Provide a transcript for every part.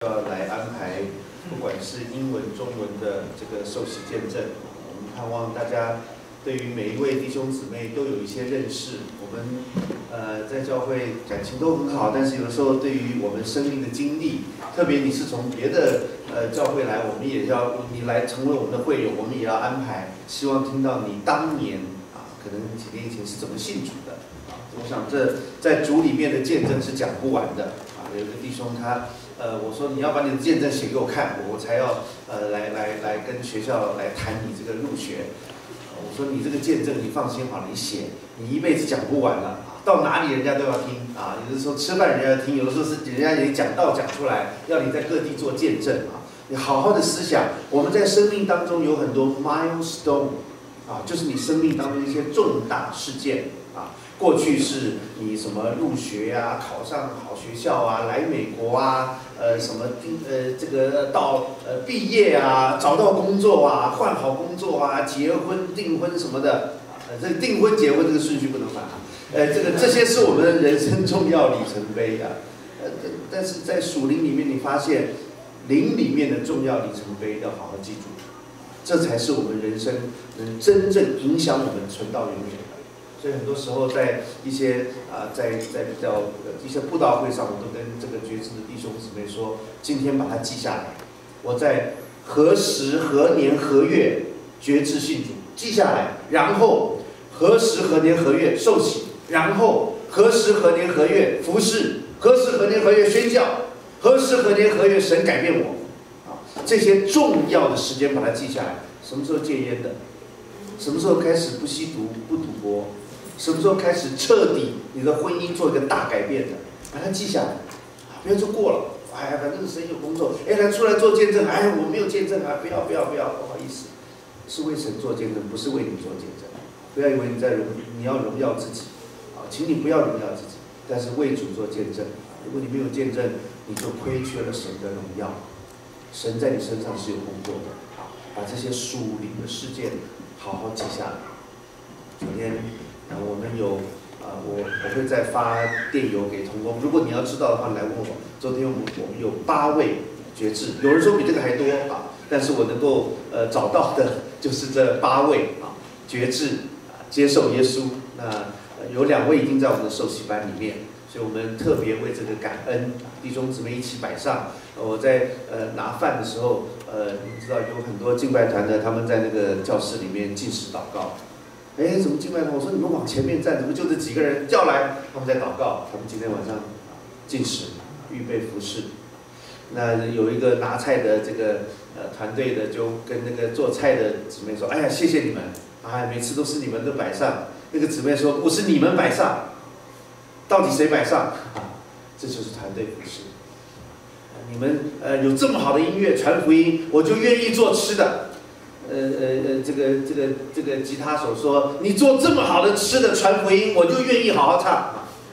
要来安排，不管是英文、中文的这个受洗见证，我们盼望大家对于每一位弟兄姊妹都有一些认识。我们在教会感情都很好，但是有的时候对于我们生命的经历，特别你是从别的教会来，我们也要你来成为我们的会友，我们也要安排，希望听到你当年可能几年以前是怎么信主的我想这在主里面的见证是讲不完的有一个弟兄他我说你要把你的见证写给我看，我才要来跟学校来谈你这个入学。我说你这个见证你放心好了，你写，你一辈子讲不完了到哪里人家都要听有的时候吃饭人家要听，有的时候是人家也讲道讲出来，要你在各地做见证你好好的思想，我们在生命当中有很多 milestone就是你生命当中一些重大事件过去是你什么入学考上好学校来美国什么这个到毕业找到工作换好工作结婚订婚什么的这个订婚结婚这个顺序不能反这些是我们的人生重要里程碑但是在属灵里面你发现灵里面的重要里程碑要好好记住，这才是我们人生能真正影响我们存到永远。所以很多时候在一些在比较一些布道会上，我都跟这个觉知的弟兄姊妹说，今天把它记下来。我在何时何年何月觉知信主，记下来，然后何时何年何月受洗，然后何时何年何月服侍，何时何年何月宣教，何时何年何月神改变我这些重要的时间把它记下来。什么时候戒烟的？什么时候开始不吸毒不赌博？什么时候开始彻底你的婚姻做一个大改变的？把它记下来不要就过了反正神有工作来出来做见证我没有见证不要不好意思，是为神做见证，不是为你做见证。不要以为你要荣耀自己请你不要荣耀自己，但是为主做见证。如果你没有见证，你就亏缺了神的荣耀。神在你身上是有工作的把这些属灵的事件好好记下来。昨天我们有我会再发电邮给同工，如果你要知道的话来问我。昨天我们有8位觉知，有人说比这个还多但是我能够找到的就是这8位觉知接受耶稣。那有2位已经在我们的受洗班里面，所以我们特别为这个感恩，弟兄姊妹一起摆上。我在拿饭的时候你知道有很多敬拜团的，他们在那个教室里面禁食祷告。怎么敬拜团？我说你们往前面站，怎么就这几个人叫来？他们在祷告，他们今天晚上禁食，预备服侍。那有一个拿菜的这个团队的，就跟那个做菜的姊妹说：“哎呀，谢谢你们每次都是你们都摆上。”那个姊妹说：“不是你们摆上，到底谁摆上？”这就是团队服侍。你们有这么好的音乐传福音，我就愿意做吃的。这个吉他手说：“你做这么好的吃的传福音，我就愿意好好唱。”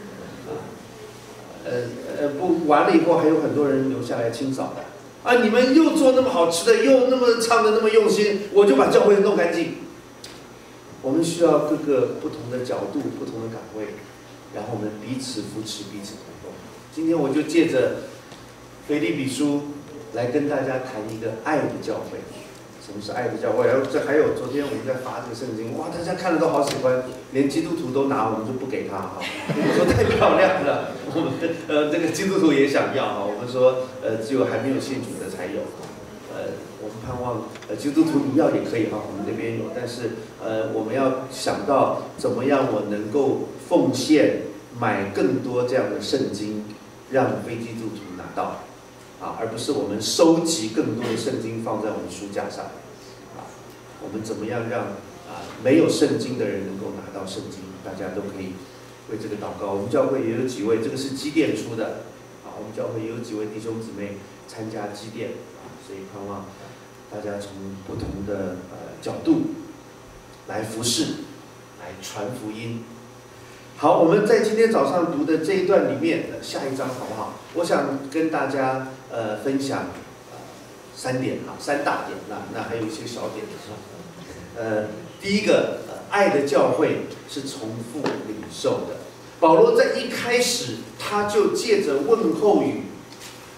不完了以后还有很多人留下来清扫的你们又做那么好吃的，又那么唱的那么用心，我就把教会弄干净。我们需要各个不同的角度、不同的岗位，然后我们彼此扶持、彼此同工。今天我就借着腓立比书来跟大家谈一个爱的教会。什么是爱的教会？还有昨天我们在发这个圣经，大家看了都好喜欢，连基督徒都拿，我们就不给他我说太漂亮了，我们这个基督徒也想要我们说只有还没有信主的才有我们盼望基督徒你要也可以我们这边有，但是我们要想到怎么样我能够奉献买更多这样的圣经，让非基督徒拿到而不是我们收集更多的圣经放在我们书架上我们怎么样让没有圣经的人能够拿到圣经？大家都可以为这个祷告。我们教会也有几位，这个是基甸出的我们教会也有几位弟兄姊妹参加基甸所以盼望大家从不同的角度来服侍，来传福音。好，我们在今天早上读的这一段里面下一章好不好？我想跟大家分享3点3大点，那还有一些小点第一个爱的教会是重复领受的。保罗在一开始他就借着问候语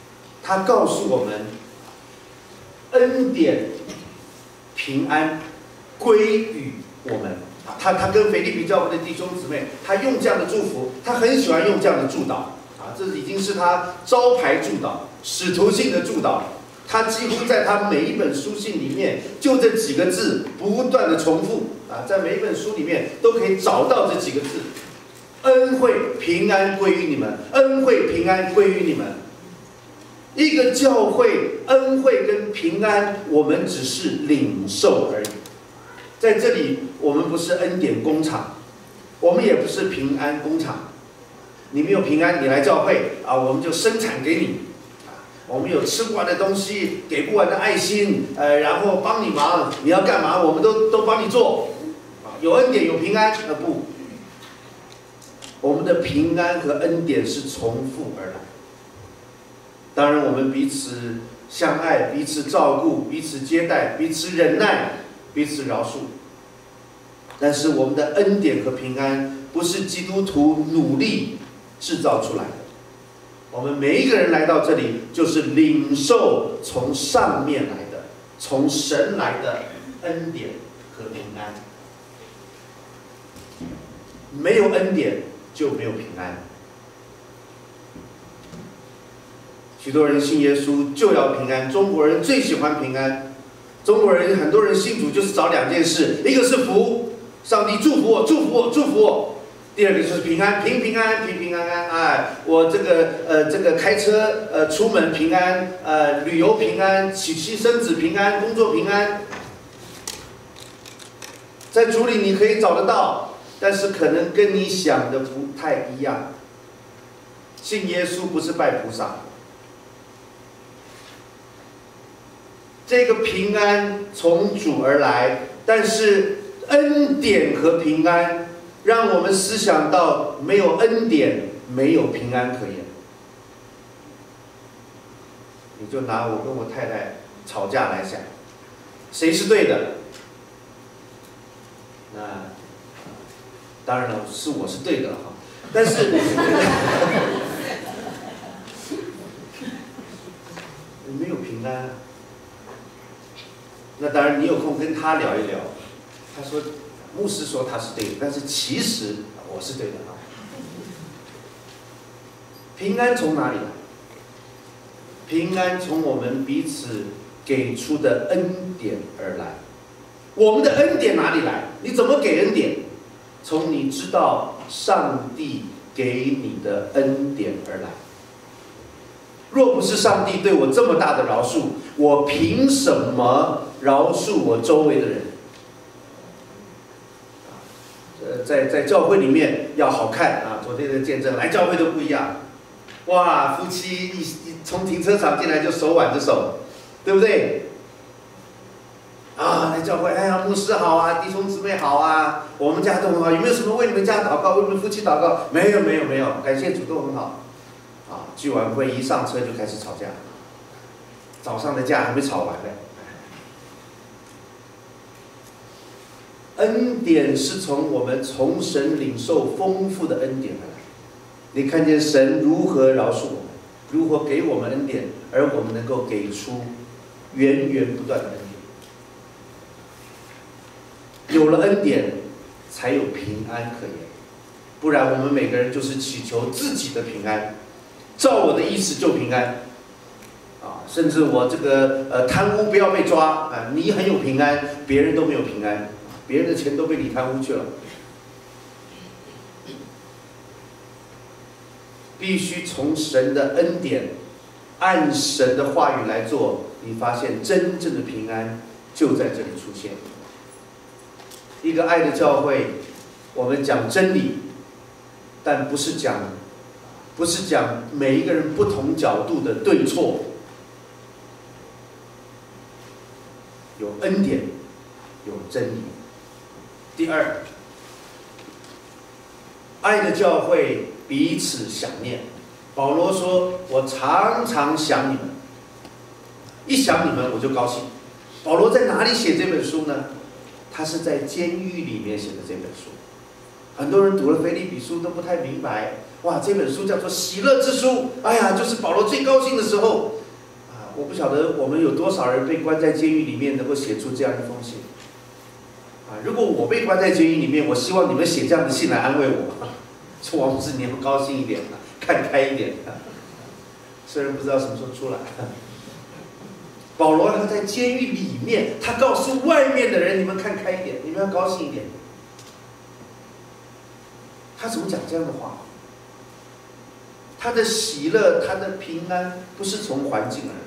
他告诉我们，恩典、平安归于我们。他跟腓立比教会的弟兄姊妹，他用这样的祝福，他很喜欢用这样的祝祷这已经是他招牌祝祷、使徒性的祝祷。他几乎在他每一本书信里面，就这几个字不断的重复在每一本书里面都可以找到这几个字：恩惠平安归于你们，恩惠平安归于你们。一个教会恩惠跟平安，我们只是领受而已。在这里，我们不是恩典工厂，我们也不是平安工厂。你没有平安，你来教会我们就生产给你。我们有吃不完的东西，给不完的爱心，然后帮你忙，你要干嘛，我们都帮你做。有恩典，有平安，不，我们的平安和恩典是重复而来。当然，我们彼此相爱，彼此照顾，彼此接待，彼此忍耐，彼此饶恕。但是我们的恩典和平安不是基督徒努力制造出来的。我们每一个人来到这里，就是领受从上面来的，从神来的恩典和平安。没有恩典就没有平安。许多人信耶稣就要平安，中国人最喜欢平安。中国人很多人信主就是找两件事，一个是福，上帝祝福我，祝福我，祝福我。第二个就是平安，平平安安，平平安安。我这个开车出门平安，旅游平安，娶妻生子平安，工作平安。在主里你可以找得到，但是可能跟你想的不太一样。信耶稣不是拜菩萨，这个平安从主而来，但是恩典和平安让我们思想到，没有恩典，没有平安可言。你就拿我跟我太太吵架来想，谁是对的？那当然了，是我是对的哈。但是没有平安。那当然，你有空跟他聊一聊。他说，牧师说他是对的，但是其实我是对的啊。平安从哪里来？平安从我们彼此给出的恩典而来。我们的恩典哪里来？你怎么给恩典？从你知道上帝给你的恩典而来。若不是上帝对我这么大的饶恕，我凭什么饶恕我周围的人？在教会里面要好看啊！昨天的见证，来教会都不一样。哇，夫妻一从停车场进来就手挽着手，对不对？来教会，哎呀，牧师好啊，弟兄姊妹好啊，我们家都很好。有没有什么为你们家祷告，为你们夫妻祷告？没有，感谢主，都很好。聚完会一上车就开始吵架，早上的架还没吵完呢。恩典是从我们从神领受丰富的恩典而来。你看见神如何饶恕我们，如何给我们恩典，而我们能够给出源源不断的恩典。有了恩典，才有平安可言。不然我们每个人就是祈求自己的平安，照我的意思就平安。甚至我这个贪污不要被抓你很有平安，别人都没有平安，别人的钱都被你贪污去了。必须从神的恩典，按神的话语来做，你发现真正的平安就在这里出现。一个爱的教会，我们讲真理，但不是讲每一个人不同角度的对错。有恩典，有真理。第二，爱的教会彼此想念。保罗说：“我常常想你们，一想你们我就高兴。”保罗在哪里写这本书呢？他是在监狱里面写的这本书。很多人读了腓立比书都不太明白，哇，这本书叫做喜乐之书。哎呀，就是保罗最高兴的时候。 不晓得我们有多少人被关在监狱里面，能够写出这样一封信。如果我被关在监狱里面，我希望你们写这样的信来安慰我，说王牧师你们高兴一点，看开一点。虽然不知道什么时候出来。保罗他在监狱里面，他告诉外面的人：你们看开一点，你们要高兴一点。他怎么讲这样的话？他的喜乐，他的平安，不是从环境而来。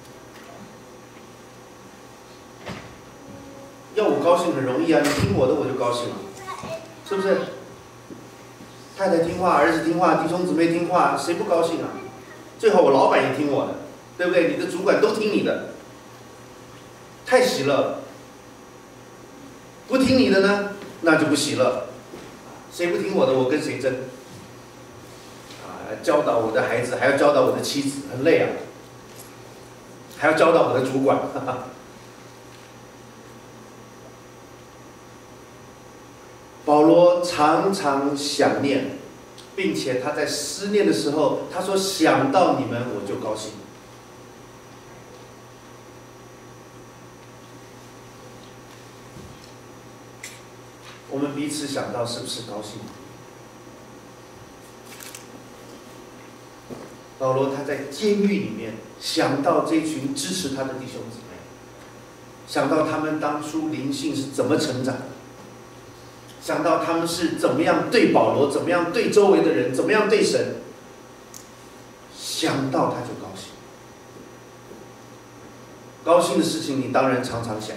要我高兴很容易啊，你听我的我就高兴了，是不是？太太听话，儿子听话，弟兄姊妹听话，谁不高兴啊？最好我老板也听我的，对不对？你的主管都听你的，太喜乐了。不听你的呢，那就不喜乐。谁不听我的，我跟谁争。教导我的孩子，还要教导我的妻子，很累啊。还要教导我的主管。保罗常常想念，并且他在思念的时候，他说：“想到你们，我就高兴。”我们彼此想到，是不是高兴？保罗他在监狱里面想到这群支持他的弟兄姊妹，想到他们当初灵性是怎么成长的，想到他们是怎么样对保罗，怎么样对周围的人，怎么样对神，想到他就高兴。高兴的事情你当然常常想，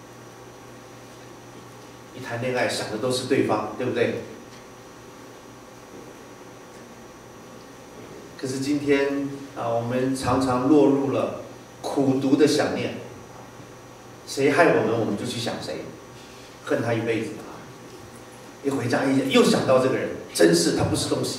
一谈恋爱想的都是对方，对不对？可是今天我们常常落入了苦毒的想念，谁害我们，我们就去想谁，恨他一辈子。一回家又想到这个人，真是他不是东西。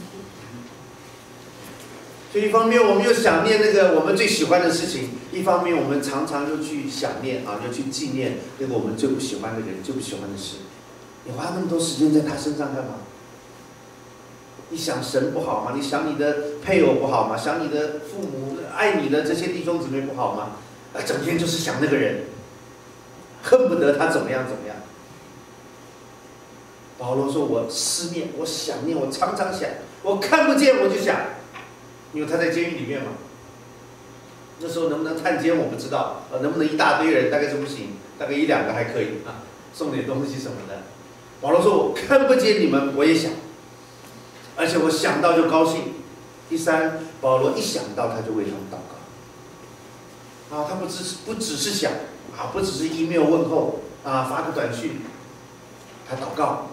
所以一方面我们又想念那个我们最喜欢的事情，一方面我们常常又去想念又去纪念那个我们最不喜欢的人、最不喜欢的事。你花那么多时间在他身上干嘛？你想神不好吗？你想你的配偶不好吗？想你的父母爱你的这些弟兄姊妹不好吗？整天就是想那个人，恨不得他怎么样怎么样。保罗说：“我思念，我想念，我常常想，我看不见我就想。”因为他在监狱里面嘛，那时候能不能探监我不知道，能不能一大堆人大概是不行，大概1、2个还可以送点东西什么的。保罗说：“我看不见你们，我也想。”而且我想到就高兴。第三，保罗一想到他就为他们祷告。他不只是想不只是 email 问候发个短讯，他祷告，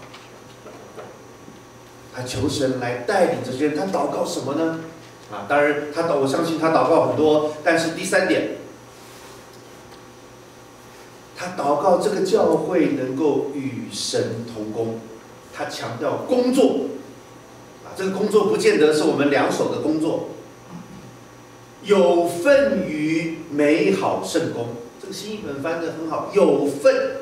他求神来带领这些人。他祷告什么呢？当然我相信他祷告很多，但是第3点，他祷告这个教会能够与神同工。他强调工作。这个工作不见得是我们两手的工作，有份于美好圣工。这个新译本翻得很好，有份。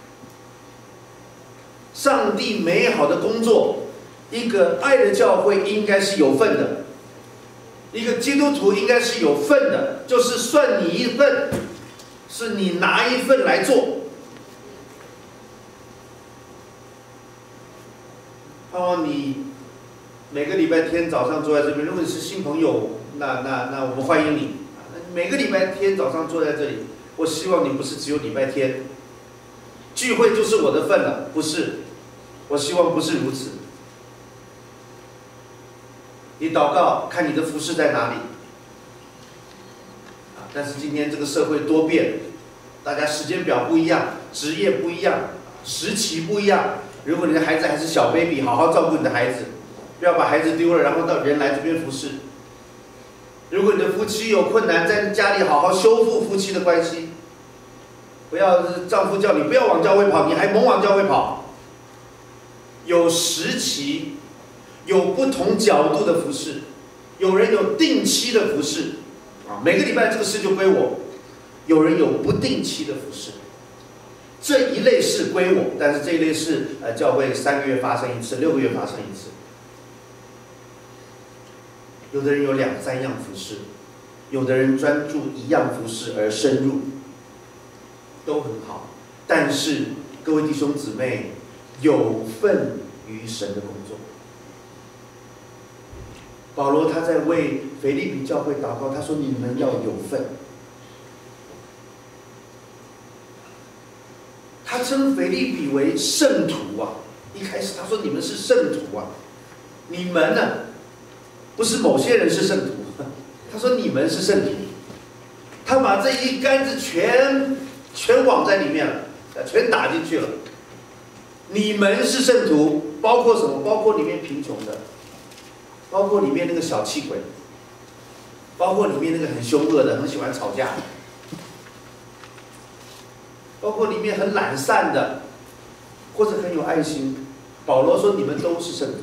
上帝美好的工作，一个爱的教会应该是有份的，一个基督徒应该是有份的，就是算你一份，是你拿一份来做。盼望你每个礼拜天早上坐在这边，如果你是新朋友，那我们欢迎你。每个礼拜天早上坐在这里，我希望你不是只有礼拜天聚会就是我的份了，不是。我希望不是如此。你祷告，看你的服事在哪里。但是今天这个社会多变，大家时间表不一样，职业不一样，时期不一样。如果你的孩子还是小 baby， 好好照顾你的孩子。不要把孩子丢了，然后到人来这边服侍。如果你的夫妻有困难，在家里好好修复夫妻的关系。不要丈夫叫你不要往教会跑，你还猛往教会跑。有时期，有不同角度的服侍，有人有定期的服侍，每个礼拜这个事就归我；有人有不定期的服侍。这一类事归我，但是这一类事，教会3个月发生一次，6个月发生一次。有的人有2、3样服侍， 有的人专注一样服事而深入，都很好。但是各位弟兄姊妹，有份于神的工作。保罗他在为腓立比教会祷告，他说：“你们要有份。”他称腓立比为圣徒啊！一开始他说：“你们是圣徒啊！你们呢，不是某些人是圣徒。”他说：“你们是圣徒。”他把这一竿子全网在里面了，全打进去了。你们是圣徒，包括什么？包括里面贫穷的，包括里面那个小气鬼，包括里面那个很凶恶的、很喜欢吵架的，包括里面很懒散的，或者很有爱心。保罗说：“你们都是圣徒。”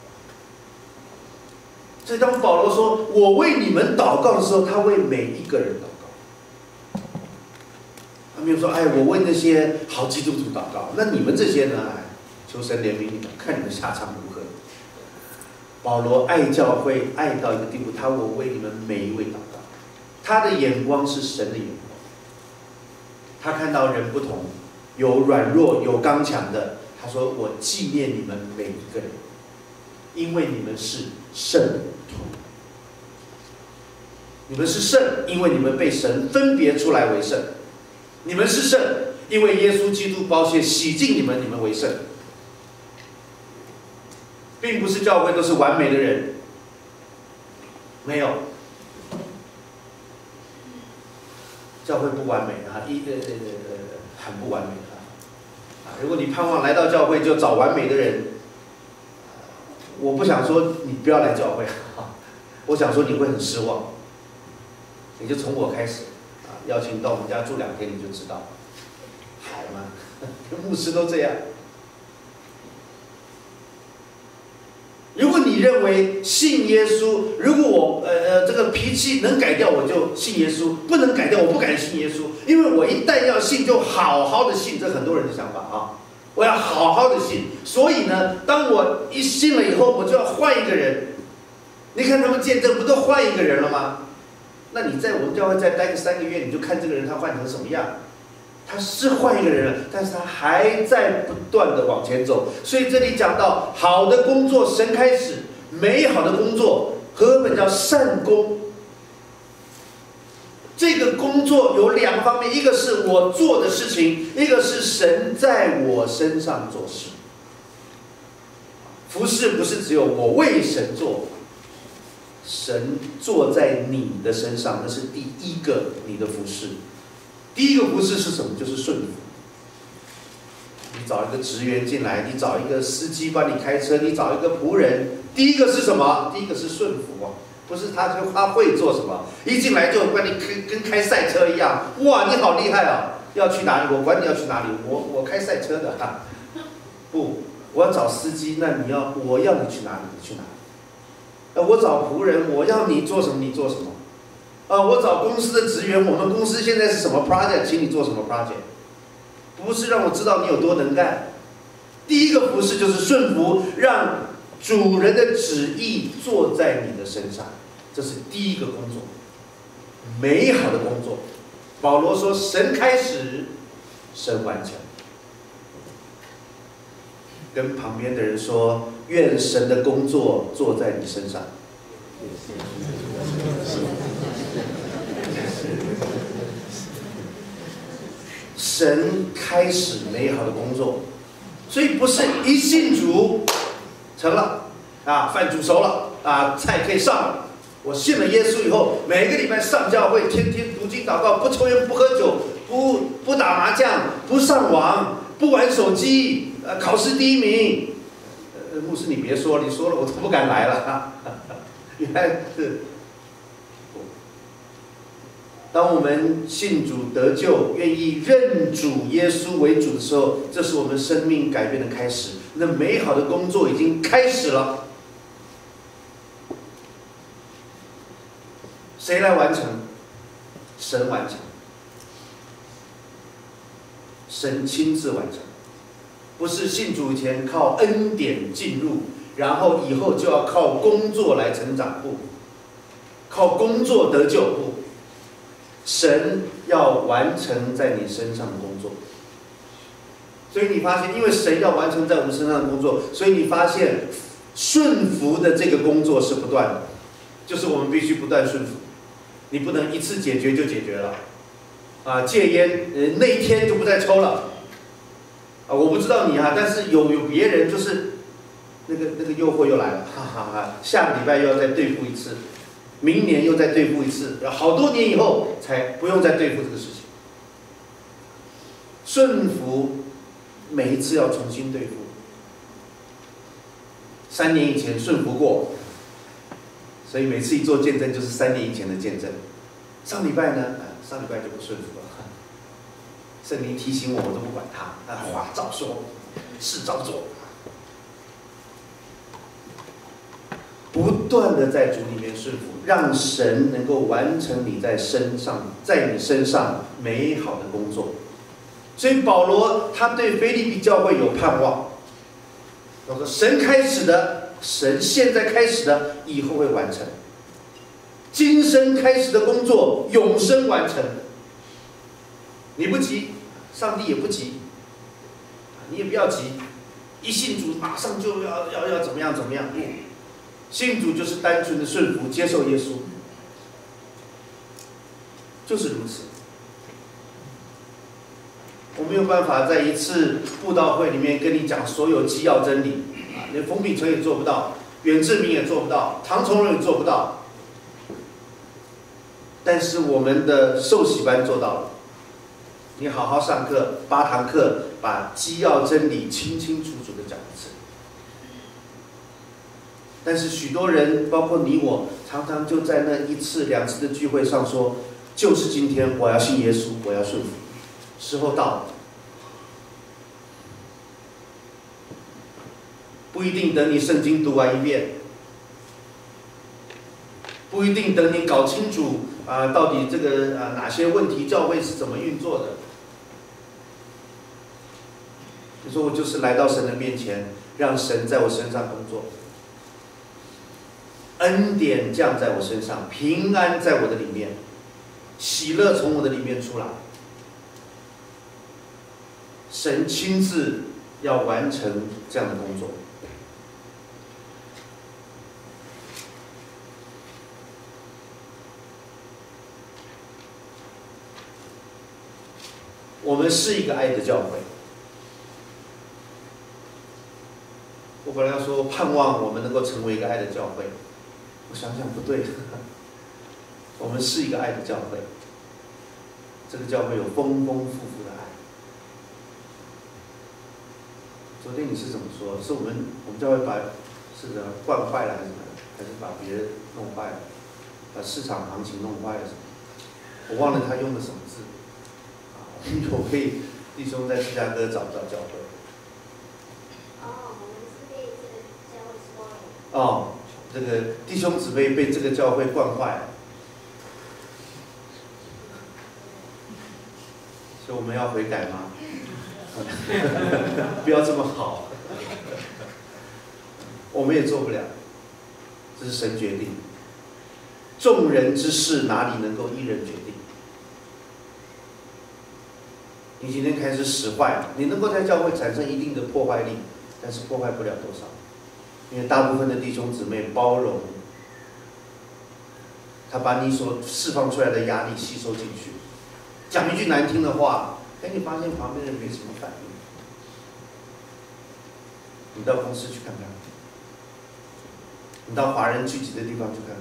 所以当保罗说“我为你们祷告”的时候，他为每一个人祷告。他没有说：“哎，我为那些好基督徒祷告。那你们这些呢？哎，求神怜悯你们，看你们下场如何。”保罗爱教会爱到一个地步，我为你们每一位祷告。他的眼光是神的眼光。他看到人不同，有软弱，有刚强的。他说：“我纪念你们每一个人，因为你们是圣徒。你们是圣，因为你们被神分别出来为圣。你们是圣，因为耶稣基督宝血洗净你们，你们为圣。”并不是教会都是完美的人，没有。教会不完美啊，很不完美啊！如果你盼望来到教会就找完美的人，我不想说你不要来教会啊，我想说你会很失望。你就从我开始啊，邀请到我们家住2天你就知道，好吗？牧师都这样。如果你认为信耶稣，如果我这个脾气能改掉，我就信耶稣；不能改掉，我不敢信耶稣。因为我一旦要信，就好好的信，这很多人的想法啊。我要好好的信，所以呢，当我一信了以后，我就要换一个人。你看他们见证不都换一个人了吗？那你在我们教会再待个3个月，你就看这个人他换成什么样。他是换一个人了，但是他还在不断的往前走。所以这里讲到好的工作，神开始美好的工作，和本叫善工。这个工作有2方面，一个是我做的事情，一个是神在我身上做事。服事不是只有我为神做，神做在你的身上，那是第一个你的服事。第一个服事是什么？就是顺服。你找一个职员进来，你找一个司机帮你开车，你找一个仆人，第一个是什么？第一个是顺服啊，不是他会做什么，一进来就管你跟开赛车一样，哇，你好厉害啊！要去哪里？我管你要去哪里，我开赛车的啊。不，我要找司机，那我要你去哪里，你去哪里？我找仆人，我要你做什么，你做什么。我找公司的职员，我们公司现在是什么 project， 请你做什么 project， 不是让我知道你有多能干。第一个服事就是顺服，让主人的旨意做在你的身上，这是第一个工作，美好的工作。保罗说：“神开始，神完成。”跟旁边的人说：“愿神的工作做在你身上。”神开始美好的工作，所以不是一信主成了啊，饭煮熟了啊，菜可以上了。我信了耶稣以后，每个礼拜上教会，天天读经祷告，不抽烟，不喝酒，不打麻将，不上网，不玩手机，考试第1名。牧师你别说，你说了我都不敢来了。原来是。当我们信主得救，愿意认主耶稣为主的时候，这是我们生命改变的开始。那美好的工作已经开始了。谁来完成？神完成。神亲自完成，不是信主以前靠恩典进入，然后以后就要靠工作来成长，不，靠工作得救，不。 神要完成在你身上的工作。所以你发现，因为神要完成在我们身上的工作，所以你发现顺服的这个工作是不断的，就是我们必须不断顺服。你不能一次解决就解决了，戒烟，那一天就不再抽了，我不知道你但是有别人就是那个诱惑又来了，哈哈哈，下个礼拜又要再对付一次，明年又再对付一次，好多年以后才不用再对付这个事情。顺服每一次要重新对付。3年以前顺服过，所以每次一做见证就是3年以前的见证。上礼拜呢，上礼拜就不顺服了。圣灵提醒我，我都不管他，话照说，事照做。不断的在主里面顺服，让神能够完成你在你身上美好的工作。所以保罗他对腓立比教会有盼望，他说神开始的，神现在开始的，以后会完成。今生开始的工作，永生完成。你不急，上帝也不急，你也不要急。一信主马上就要怎么样？信主就是单纯的顺服，接受耶稣，就是如此。我没有办法在一次布道会里面跟你讲所有基要真理，连冯秉成也做不到，远志明也做不到，唐崇荣也做不到。但是我们的受洗班做到了，你好好上课，8堂课，把基要真理清清楚楚的讲一次。但是许多人，包括你我，常常就在那1次2次的聚会上说，就是今天我要信耶稣，我要顺服。时候到了，不一定等你圣经读完1遍，不一定等你搞清楚到底这个哪些问题教会是怎么运作的。你说我就是来到神的面前，让神在我身上工作，恩典降在我身上，平安在我的里面，喜乐从我的里面出来。神亲自要完成这样的工作。我们是一个爱的教会。我本来要说盼望我们能够成为一个爱的教会，我想想不对，我们是一个爱的教会。这个教会有丰丰富富的爱。昨天你是怎么说？是我们教会是惯坏了还是什么？还是把别人弄坏了？把市场行情弄坏了什么？我忘了他用的什么字。我可以弟兄在芝加哥找不到教会。 我们是被这个教会说了。 这个弟兄姊妹被这个教会惯坏了，所以我们要悔改吗？不要这么好，我们也做不了，这是神决定。众人之事哪里能够一人决定？你今天开始使坏，你能够在教会产生一定的破坏力，但是破坏不了多少，因为大部分的弟兄姊妹包容，他把你所释放出来的压力吸收进去。讲一句难听的话，你发现旁边人没什么反应。你到公司去看看，你到华人聚集的地方去看看，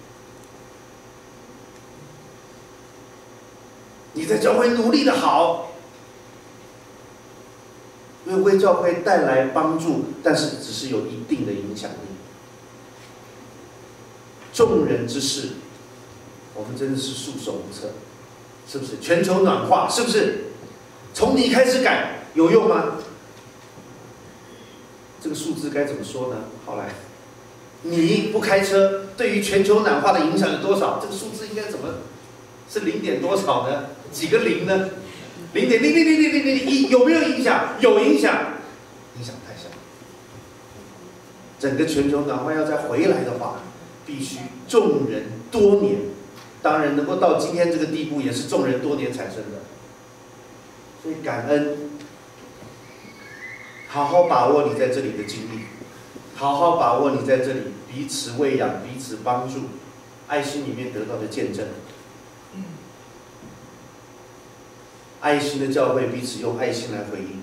你在教会努力的好，因为为教会带来帮助，但是只是有一定的影响力。众人之事，我们真的是束手无策，是不是？全球暖化，是不是？从你开始改有用吗？这个数字该怎么说呢？好来，你不开车，对于全球暖化的影响有多少？这个数字应该怎么？是0点多少呢？几个0呢？0.0000001，有没有影响？有影响，影响太小。整个全球暖化要再回来的话，必须众人多年当然能够到今天这个地步，也是众人多年产生的。所以感恩，好好把握你在这里的经历，好好把握你在这里彼此喂养、彼此帮助，爱心里面得到的见证。爱心的教会彼此用爱心来回应。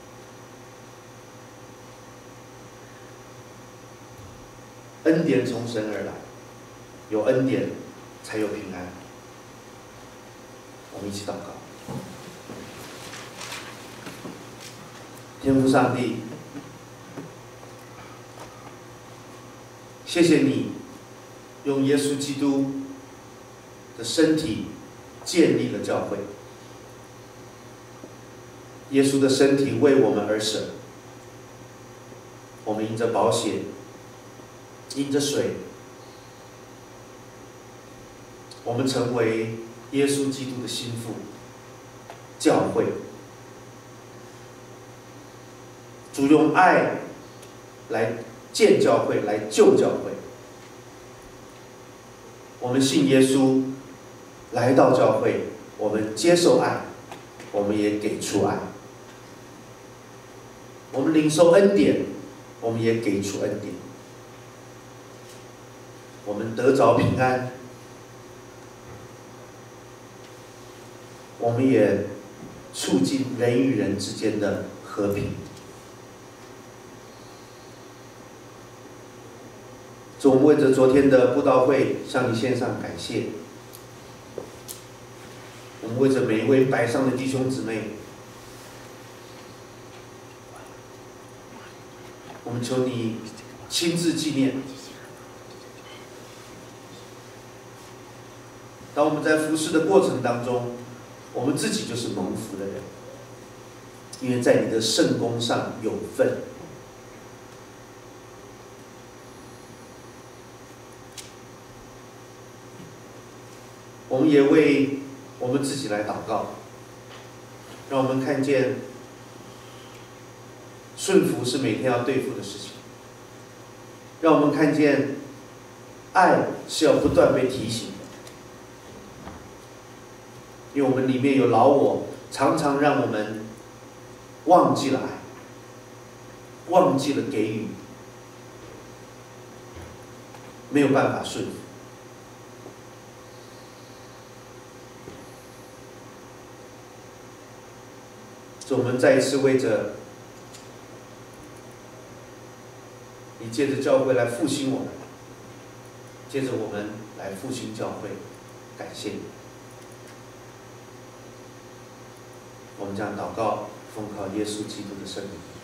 恩典从神而来，有恩典才有平安。我们一起祷告。天父上帝，谢谢你用耶稣基督的身体建立了教会。耶稣的身体为我们而舍，我们因着宝血，因着水，我们成为耶稣基督的心腹，教会。主用爱来建教会，来救教会。我们信耶稣，来到教会，我们接受爱，我们也给出爱。我们领受恩典，我们也给出恩典。我们得着平安，我们也促进人与人之间的和平。主，我们为着昨天的布道会向你献上感谢。我们为着每一位摆上的弟兄姊妹，我们求你亲自纪念。当我们在服侍的过程当中，我们自己就是蒙福的人，因为在你的圣工上有份。我们也为我们自己来祷告，让我们看见顺服是每天要对付的事情，让我们看见爱是要不断被提醒的，因为我们里面有老我，常常让我们忘记了爱，忘记了给予，没有办法顺服。所以我们再一次为着你借着教会来复兴我们，借着我们来复兴教会，感谢你。我们将祷告，奉靠耶稣基督的圣名。